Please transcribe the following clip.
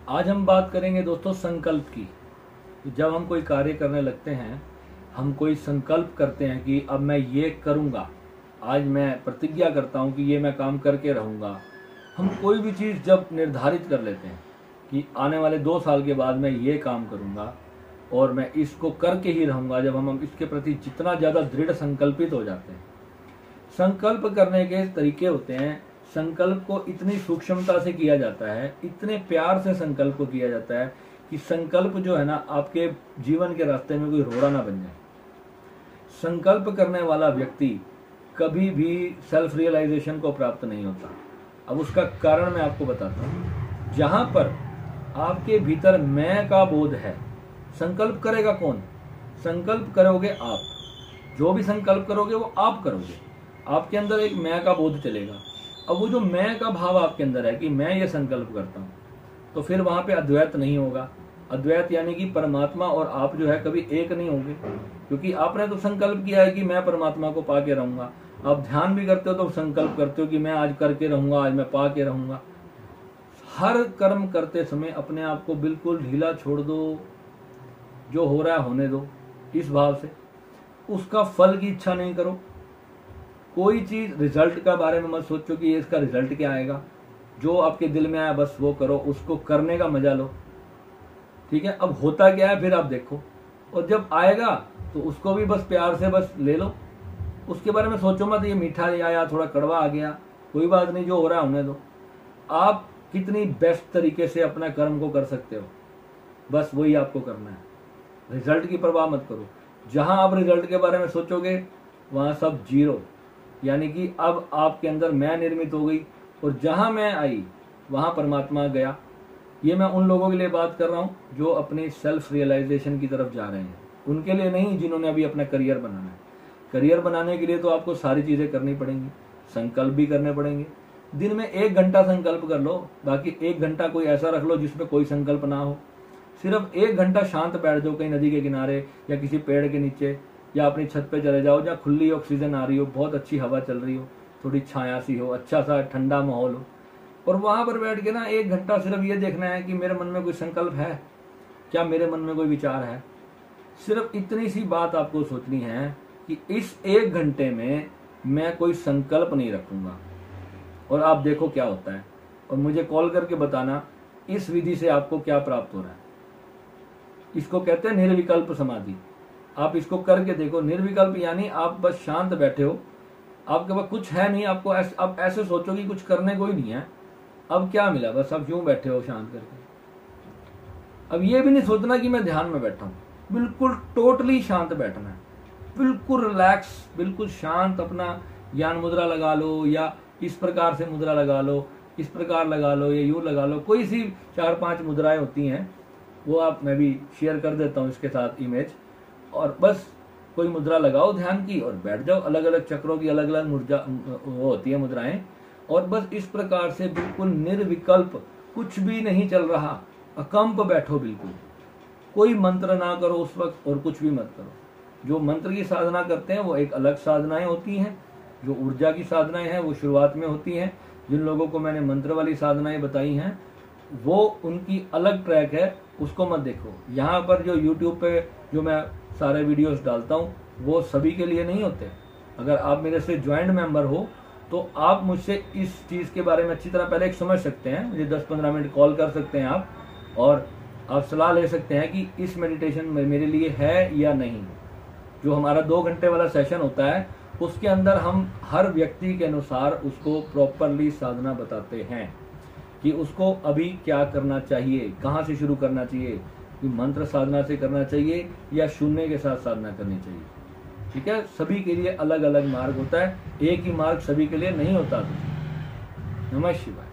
आज हम बात करेंगे दोस्तों संकल्प की। जब हम कोई कार्य करने लगते हैं, हम कोई संकल्प करते हैं कि अब मैं ये करूँगा, आज मैं प्रतिज्ञा करता हूँ कि ये मैं काम करके रहूँगा। हम कोई भी चीज़ जब निर्धारित कर लेते हैं कि आने वाले 2 साल के बाद मैं ये काम करूँगा और मैं इसको करके ही रहूँगा, जब हम इसके प्रति जितना ज़्यादा दृढ़ संकल्पित हो जाते हैं। संकल्प करने के तरीके होते हैं। संकल्प को इतनी सूक्ष्मता से किया जाता है, इतने प्यार से संकल्प को किया जाता है कि संकल्प जो है ना, आपके जीवन के रास्ते में कोई रोड़ा ना बन जाए। संकल्प करने वाला व्यक्ति कभी भी सेल्फ रियलाइजेशन को प्राप्त नहीं होता। अब उसका कारण मैं आपको बताता हूँ। जहाँ पर आपके भीतर मैं का बोध है, संकल्प करेगा कौन? संकल्प करोगे आप। जो भी संकल्प करोगे वो आप करोगे। आपके अंदर एक मैं का बोध चलेगा। अब वो जो मैं का भाव आपके अंदर है कि मैं ये संकल्प करता हूँ, तो फिर वहाँ पे अद्वैत नहीं होगा। अद्वैत यानी कि परमात्मा और आप जो है कभी एक नहीं होंगे, क्योंकि आपने तो संकल्प किया है कि मैं परमात्मा को पा के रहूँगा। आप ध्यान भी करते हो तो संकल्प करते हो कि मैं आज करके रहूँगा, आज मैं पा के रहूँगा। हर कर्म करते समय अपने आप को बिल्कुल ढीला छोड़ दो, जो हो रहा है होने दो, इस भाव से। उसका फल की इच्छा नहीं करो। कोई चीज रिजल्ट का बारे में मत सोचो कि इसका रिजल्ट क्या आएगा। जो आपके दिल में आया बस वो करो, उसको करने का मजा लो। ठीक है, अब होता क्या है फिर आप देखो, और जब आएगा तो उसको भी बस प्यार से बस ले लो। उसके बारे में सोचो मत ये मीठा आया, थोड़ा कड़वा आ गया, कोई बात नहीं, जो हो रहा है होने दो। आप कितनी बेस्ट तरीके से अपना कर्म को कर सकते हो, बस वही आपको करना है। रिजल्ट की परवाह मत करो। जहां आप रिजल्ट के बारे में सोचोगे वहां सब जीरो, यानी कि अब आपके अंदर मैं निर्मित हो गई, और जहां मैं आई वहां परमात्मा गया। ये मैं उन लोगों के लिए बात कर रहा हूं जो अपनी सेल्फ रियलाइजेशन की तरफ जा रहे हैं, उनके लिए नहीं जिन्होंने अभी अपना करियर बनाना है। करियर बनाने के लिए तो आपको सारी चीजें करनी पड़ेंगी, संकल्प भी करने पड़ेंगे। दिन में 1 घंटा संकल्प कर लो, बाकी 1 घंटा कोई ऐसा रख लो जिसमें कोई संकल्प ना हो। सिर्फ 1 घंटा शांत बैठ जाओ कहीं नदी के किनारे या किसी पेड़ के नीचे, या अपनी छत पे चले जाओ जहाँ खुली ऑक्सीजन आ रही हो, बहुत अच्छी हवा चल रही हो, थोड़ी छाया सी हो, अच्छा सा ठंडा माहौल हो, और वहां पर बैठ के ना 1 घंटा सिर्फ ये देखना है कि मेरे मन में कोई संकल्प है क्या, मेरे मन में कोई विचार है। सिर्फ इतनी सी बात आपको सोचनी है कि इस 1 घंटे में मैं कोई संकल्प नहीं रखूंगा, और आप देखो क्या होता है, और मुझे कॉल करके बताना इस विधि से आपको क्या प्राप्त हो रहा है। इसको कहते हैं निर्विकल्प समाधि। आप इसको करके देखो। निर्विकल्प यानी आप बस शांत बैठे हो, आपके पास कुछ है नहीं, आपको अब ऐसे सोचो कि कुछ करने को ही नहीं है। अब क्या मिला, बस आप यूं बैठे हो शांत करके। अब ये भी नहीं सोचना कि मैं ध्यान में बैठा हूं, बिल्कुल टोटली शांत बैठना है, बिल्कुल रिलैक्स, बिल्कुल शांत। अपना ज्ञान मुद्रा लगा लो, या इस प्रकार से मुद्रा लगा लो, इस प्रकार लगा लो, या यूं लगा लो। कोई सी 4-5 मुद्राएं होती हैं, वो आप मैं भी शेयर कर देता हूं इसके साथ इमेज, और बस कोई मुद्रा लगाओ ध्यान की और बैठ जाओ। अलग अलग चक्रों की अलग अलग वो होती है मुद्राएं, और बस इस प्रकार से बिल्कुल निर्विकल्प, कुछ भी नहीं चल रहा, अकंप बैठो बिल्कुल। कोई मंत्र ना करो उस वक्त, और कुछ भी मत करो। जो मंत्र की साधना करते हैं वो एक अलग साधनाएं होती हैं, जो ऊर्जा की साधनाएं हैं वो शुरुआत में होती हैं। जिन लोगों को मैंने मंत्र वाली साधनाएं बताई हैं वो उनकी अलग ट्रैक है, उसको मत देखो। यहाँ पर जो यूट्यूब पे जो मैं सारे वीडियोस डालता हूँ वो सभी के लिए नहीं होते। अगर आप मेरे से ज्वाइंट मेंबर हो तो आप मुझसे इस चीज़ के बारे में अच्छी तरह पहले समझ सकते हैं। मुझे 10-15 मिनट कॉल कर सकते हैं आप, और आप सलाह ले सकते हैं कि इस मेडिटेशन में मेरे लिए है या नहीं। जो हमारा 2 घंटे वाला सेशन होता है उसके अंदर हम हर व्यक्ति के अनुसार उसको प्रॉपरली साधना बताते हैं कि उसको अभी क्या करना चाहिए, कहाँ से शुरू करना चाहिए, कि मंत्र साधना से करना चाहिए या शून्य के साथ साधना करनी चाहिए। ठीक है, सभी के लिए अलग अलग मार्ग होता है, एक ही मार्ग सभी के लिए नहीं होता। नमः शिवाय।